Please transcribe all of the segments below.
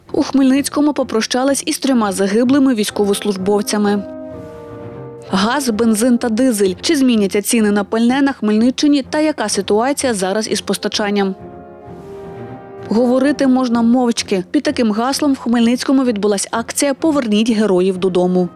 У Хмельницькому попрощались із 3 загиблими військовослужбовцями. Газ, бензин та дизель. Чи зміняться ціни на пальне на Хмельниччині та яка ситуація зараз із постачанням? Говорити можна мовчки. Під таким гаслом в Хмельницькому відбулась акція «Поверніть героїв додому».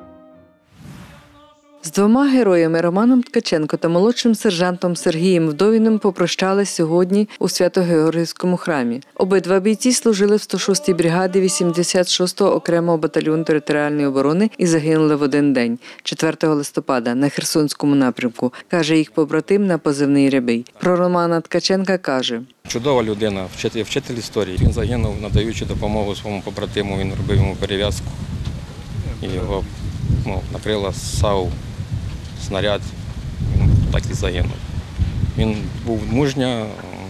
З 2 героями Романом Ткаченко та молодшим сержантом Сергієм Вдовіним попрощались сьогодні у Свято-Георгіївському храмі. Обидва бійці служили в 106-й бригаді 86-го окремого батальйону територіальної оборони і загинули в один день, 4 листопада, на Херсонському напрямку, каже їх побратим на позивний Рябий. Про Романа Ткаченка каже: чудова людина, вчитель історії. Він загинув, надаючи допомогу своєму побратиму, він робив йому перев'язку. І його накрила САУ, снаряд, він так і загинув. Він був мужня,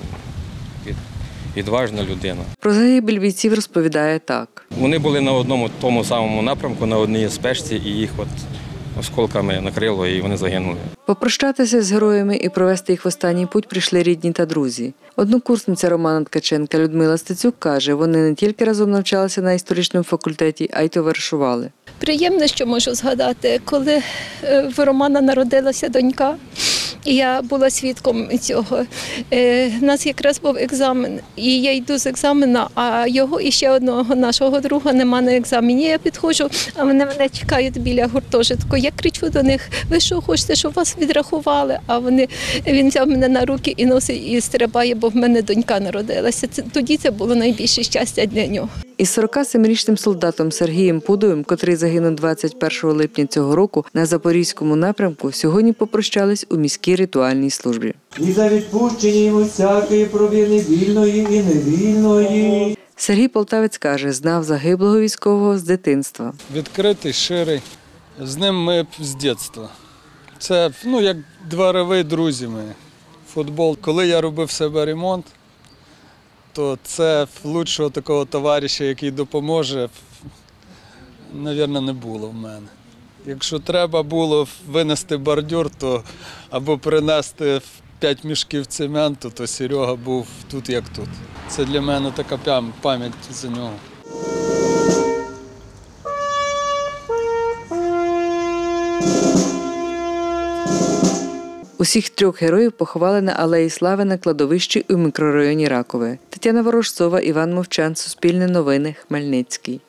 відважна людина. Про загибель бійців розповідає так. Вони були на одному тому самому напрямку, на одній спешці, і їх осколками накрило, і вони загинули. Попрощатися з героями і провести їх в останній путь прийшли рідні та друзі. Однокурсниця Романа Ткаченка Людмила Стецюк каже, вони не тільки разом навчалися на історичному факультеті, а й товаришували. Приємно, що можу згадати, коли в Романа народилася донька, і я була свідком цього. У нас якраз був екзамен, і я йду з екзамена, а його і ще одного нашого друга нема на екзамені. Я підходжу, а вони мене чекають біля гуртожитку. Я кричу до них: ви що хочете, щоб вас відрахували? А він взяв мене на руки і носить, і стрибає, бо в мене донька народилася. Тоді це було найбільше щастя для нього. Із 47-річним солдатом Сергієм Пудовим, котрий загинув 21 липня цього року на Запорізькому напрямку, сьогодні попрощались у міській ритуальній службі. І за відпущення йому всякої провини вільної і невільної. Сергій Полтавець каже, знав загиблого військового з дитинства. Відкритий, ширий. З ним ми з дитинства. Це, як дворові друзі ми. Футбол. Коли я робив себе ремонт, то це лучшого такого товариша, який допоможе, мабуть, не було в мене. Якщо треба було винести бордюр, то або принести 5 мішків цементу, то Серега був тут як тут. Це для мене така пам'ять за нього. Усіх 3 героїв поховали на Алеї Слави на кладовищі у мікрорайоні Ракове. Тетяна Ворожцова, Іван Мовчан, Суспільне новини, Хмельницький.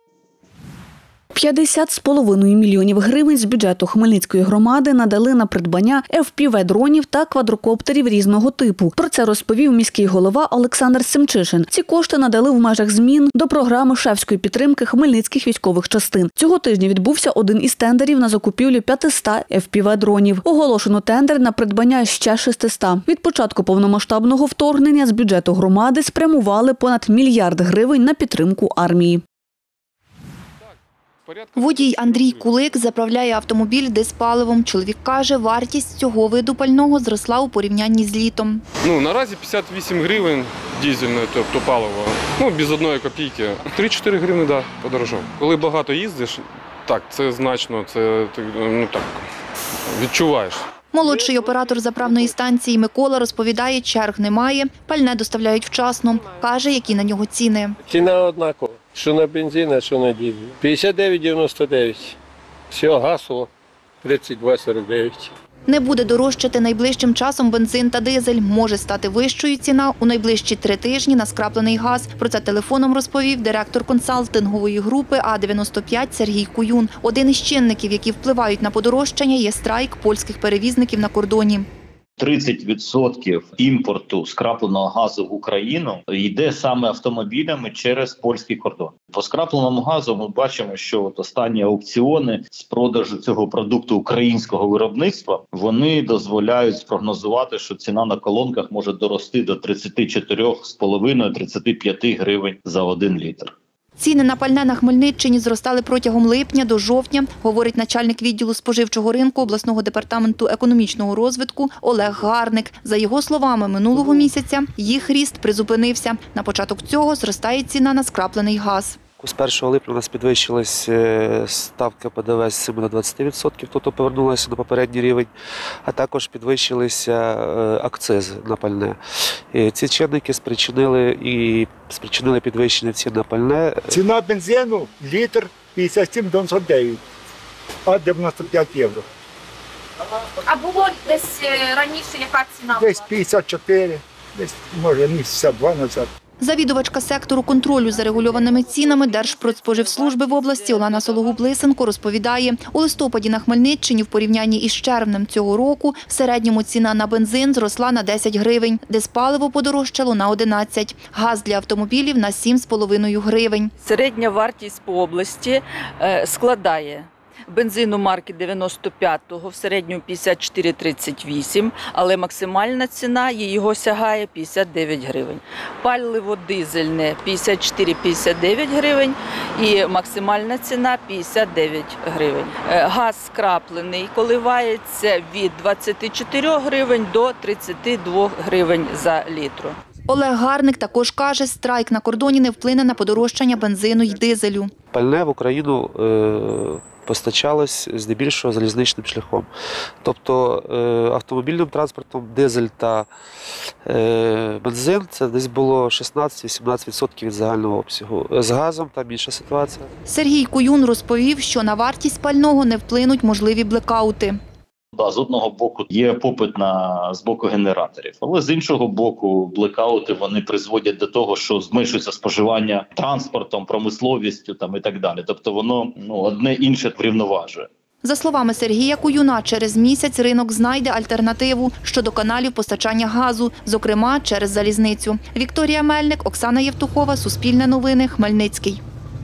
50,5 мільйонів гривень з бюджету Хмельницької громади надали на придбання FPV-дронів та квадрокоптерів різного типу. Про це розповів міський голова Олександр Семчишин. Ці кошти надали в межах змін до програми шефської підтримки хмельницьких військових частин. Цього тижня відбувся один із тендерів на закупівлю 500 FPV-дронів. Оголошено тендер на придбання ще 600. Від початку повномасштабного вторгнення з бюджету громади спрямували понад 1 мільярд гривень на підтримку армії. Водій Андрій Кулик заправляє автомобіль дизпаливом. Чоловік каже, вартість цього виду пального зросла у порівнянні з літом. Наразі 58 гривень дизельне, тобто паливо, без 1 копійки. 3-4 гривні, подорожав. Коли багато їздиш, так, це значно, це відчуваєш. Молодший оператор заправної станції Микола розповідає, черг немає, пальне доставляють вчасно. Каже, які на нього ціни. Ціна однакова, що на бензин, а що на дизель. 59,99. Все, газово 32,49. Не буде дорожчати найближчим часом бензин та дизель. Може стати вищою ціна у найближчі 3 тижні на скраплений газ. Про це телефоном розповів директор консалтингової групи А-95 Сергій Куюн. Один із чинників, які впливають на подорожчання, є страйк польських перевізників на кордоні. 30% імпорту скрапленого газу в Україну йде саме автомобілями через польський кордон. По скрапленому газу ми бачимо, що останні аукціони з продажу цього продукту українського виробництва, вони дозволяють спрогнозувати, що ціна на колонках може дорости до 34,5-35 гривень за 1 літр. Ціни на пальне на Хмельниччині зростали протягом липня до жовтня, говорить начальник відділу споживчого ринку обласного департаменту економічного розвитку Олег Гарник. За його словами, минулого місяця їх ріст призупинився. На початок цього зростає ціна на скраплений газ. З 1 липня у нас підвищилась ставка ПДВ з 7 до 20%, тобто повернулася на попередній рівень, а також підвищилися акцизи на пальне. Ці чинники спричинили підвищення цін на пальне. Ціна бензину – літр 57,99, а 95 євро. А було десь раніше яка ціна? Десь 54, десь, може, місяця 2 назад. Завідувачка сектору контролю за регульованими цінами Держпродспоживслужби в області Олена Сологуб-Лисенко розповідає, у листопаді на Хмельниччині в порівнянні із червнем цього року в середньому ціна на бензин зросла на 10 гривень, диспаливо подорожчало на 11, газ для автомобілів на 7,5 гривень. Середня вартість по області складає бензину марки 95-го в середньому 54,38, але максимальна ціна його сягає 59 гривень. Паливо дизельне 54-59 гривень і максимальна ціна 59 гривень. Газ скраплений коливається від 24 гривень до 32 гривень за літру. Олег Гарник також каже, страйк на кордоні не вплине на подорожчання бензину й дизелю. Пальне в Україну постачалось здебільшого залізничним шляхом. Тобто автомобільним транспортом дизель та бензин – це десь було 16-18% від загального обсягу. З газом там інша ситуація. Сергій Куюн розповів, що на вартість пального не вплинуть можливі блекаути. З одного боку є попит з боку генераторів, але з іншого боку блекаути вони призводять до того, що зменшується споживання транспортом, промисловістю і так далі. Тобто воно одне інше врівноважує. За словами Сергія Куюна, через місяць ринок знайде альтернативу щодо каналів постачання газу, зокрема через залізницю. Вікторія Мельник, Оксана Євтухова, Суспільне новини, Хмельницький.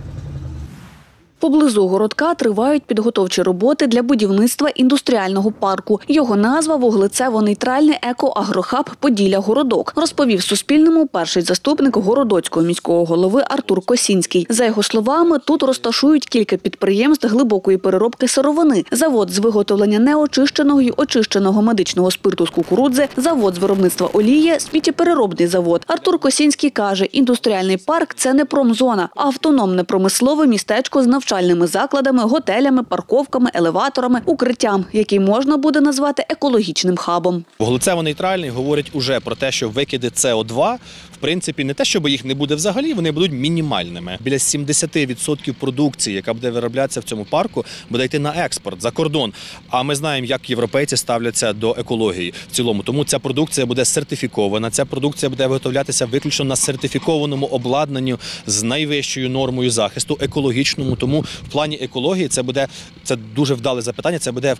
Поблизу городка тривають підготовчі роботи для будівництва індустріального парку. Його назва – вуглецево-нейтральний еко-агрохаб «Поділля-Городок», розповів Суспільному перший заступник Городоцького міського голови Артур Косінський. За його словами, тут розташують кілька підприємств глибокої переробки сировини, завод з виготовлення неочищеного й очищеного медичного спирту з кукурудзи, завод з виробництва олії, сміттєпереробний завод. Артур Косінський каже, індустріальний парк – це не промзона, а автономне промислове містечко з навчальними закладами, готелями, парковками, елеваторами, укриттям, який можна буде назвати екологічним хабом. Вуглецево-нейтральний говорить уже про те, що викиди СО2, в принципі, не те, щоб їх не буде взагалі, вони будуть мінімальними. Біля 70% продукції, яка буде вироблятися в цьому парку, буде йти на експорт, за кордон. А ми знаємо, як європейці ставляться до екології в цілому. Тому ця продукція буде сертифікована, ця продукція буде виготовлятися виключно на сертифікованому обладнанні з найвищою нормою захисту, екологічному. Тому в плані екології це дуже вдале запитання, це буде,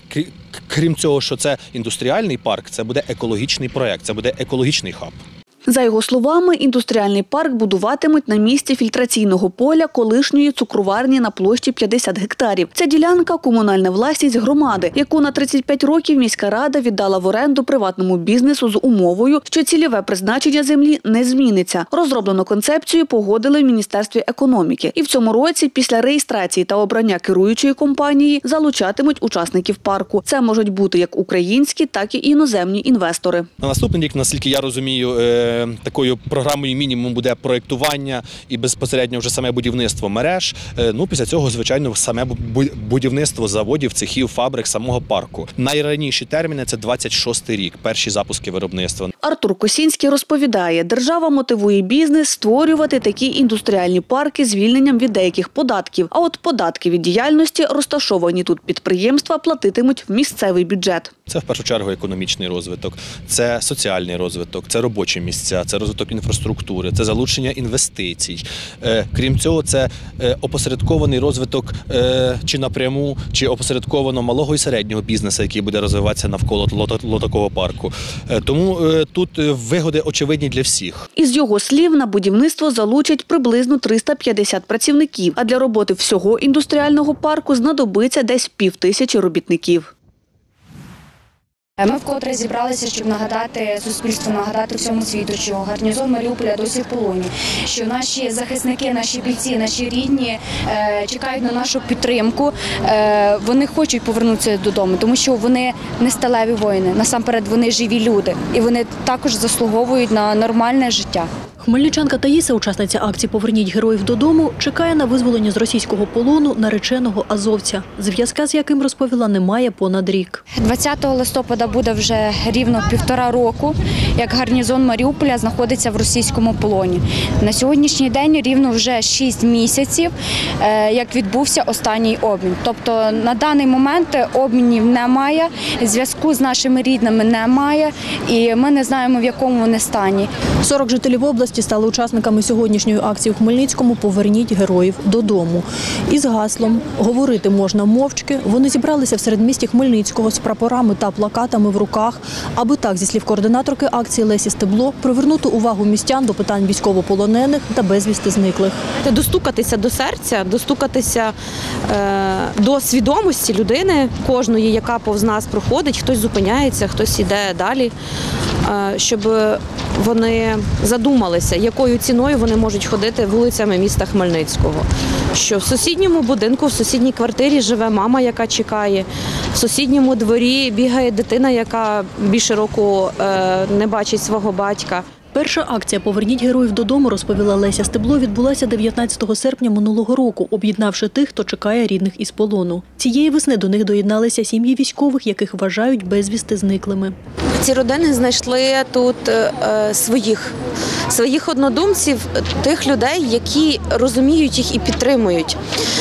крім цього, що це індустріальний парк, це буде екологічний проєкт, це буде екологічний хаб. За його словами, індустріальний парк будуватимуть на місці фільтраційного поля колишньої цукроварні на площі 50 гектарів. Ця ділянка – комунальна власність громади, яку на 35 років міська рада віддала в оренду приватному бізнесу з умовою, що цільове призначення землі не зміниться. Розроблену концепцію погодили в Міністерстві економіки. І в цьому році, після реєстрації та обрання керуючої компанії, залучатимуть учасників парку. Це можуть бути як українські, так і іноземні інвестори. На наступний рік, наскільки я розумію, такою програмою мінімум буде проєктування і безпосередньо вже саме будівництво мереж. Після цього, звичайно, саме будівництво заводів, цехів, фабрик, самого парку. Найраніші терміни – це 26-й рік, перші запуски виробництва. Артур Косінський розповідає, держава мотивує бізнес створювати такі індустріальні парки з звільненням від деяких податків. А от податки від діяльності розташовані тут підприємства платитимуть в місцевий бюджет. Це в першу чергу економічний розвиток, це соціальний розвиток, це робочі місця, це розвиток інфраструктури, це залучення інвестицій. Крім цього, це опосередкований розвиток чи напряму, чи опосередковано малого і середнього бізнесу, який буде розвиватися навколо такого парку. Тому тут вигоди очевидні для всіх. Із його слів, на будівництво залучать приблизно 350 працівників, а для роботи всього індустріального парку знадобиться десь 5000 робітників. Ми вкотре зібралися, щоб нагадати суспільству, нагадати всьому світу, що гарнізон Маріуполя досі в полоні, що наші захисники, наші бійці, наші рідні чекають на нашу підтримку. Вони хочуть повернутися додому, тому що вони не сталеві воїни, насамперед вони живі люди, і вони також заслуговують на нормальне життя. Хмельничанка Таїса, учасниця акції «Поверніть героїв додому», чекає на визволення з російського полону нареченого азовця, зв'язка з яким, розповіла, немає понад рік. 20 листопада буде вже рівно 1,5 року, як гарнізон Маріуполя знаходиться в російському полоні. На сьогоднішній день рівно вже 6 місяців, як відбувся останній обмін. Тобто на даний момент обмінів немає, зв'язку з нашими рідними немає, і ми не знаємо, в якому вони стані. 40 жителів області стали учасниками сьогоднішньої акції у Хмельницькому «Поверніть героїв додому». Із гаслом «Говорити можна мовчки» вони зібралися в середмісті Хмельницького з прапорами та плакатами в руках, аби так, зі слів координаторки акції Лесі Стебло, привернути увагу містян до питань військовополонених та безвісти зниклих. Достукатися до серця, достукатися до свідомості людини, кожної, яка повз нас проходить, хтось зупиняється, хтось іде далі, щоб вони задумалися, якою ціною вони можуть ходити вулицями міста Хмельницького. Що в сусідньому будинку, в сусідній квартирі живе мама, яка чекає, в сусідньому дворі бігає дитина, яка більше року не бачить свого батька. Перша акція «Поверніть героїв додому», розповіла Леся Стебло, відбулася 19 серпня минулого року, об'єднавши тих, хто чекає рідних із полону. Цієї весни до них доєдналися сім'ї військових, яких вважають безвісти зниклими. Ці родини знайшли тут своїх однодумців, тих людей, які розуміють їх і підтримують.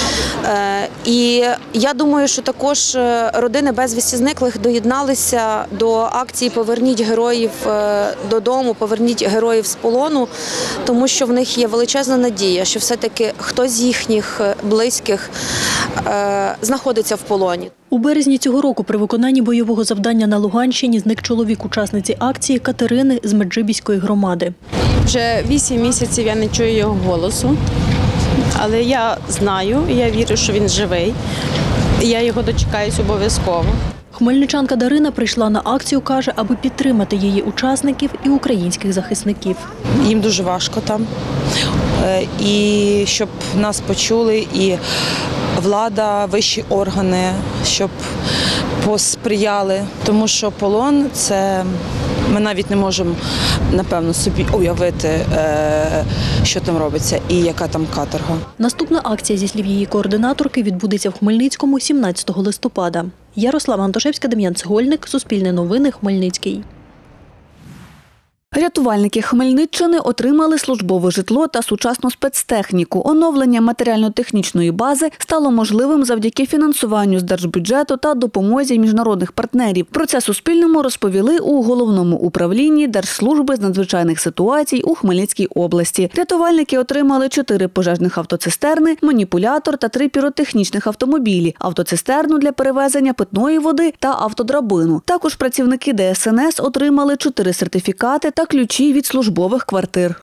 І я думаю, що також родини безвісти зниклих доєдналися до акції «Поверніть героїв додому», «Поверніть героїв з полону», тому що в них є величезна надія, що все-таки хтось з їхніх близьких знаходиться в полоні. У березні цього року при виконанні бойового завдання на Луганщині зник чоловік учасниці акції Катерини з Меджибіської громади. Вже 8 місяців я не чую його голосу, але я знаю, я вірю, що він живий, і я його дочекаюсь обов'язково. Хмельничанка Дарина прийшла на акцію, каже, аби підтримати її учасників і українських захисників. Їм дуже важко там, і щоб нас почули, і влада, вищі органи, щоб посприяли, тому що полон – це ми навіть не можемо, напевно, собі уявити, що там робиться і яка там каторга. Наступна акція, зі слів її координаторки, відбудеться в Хмельницькому 17 листопада. Ярослава Антошевська, Дем'ян Цегольник, Суспільне новини, Хмельницький. Рятувальники Хмельниччини отримали службове житло та сучасну спецтехніку. Оновлення матеріально-технічної бази стало можливим завдяки фінансуванню з держбюджету та допомозі міжнародних партнерів. Про це Суспільному розповіли у Головному управлінні Держслужби з надзвичайних ситуацій у Хмельницькій області. Рятувальники отримали 4 пожежних автоцистерни, маніпулятор та 3 піротехнічних автомобілі, автоцистерну для перевезення питної води та автодрабину. Також працівники ДСНС отримали 4 сертифікати та ключі від службових квартир.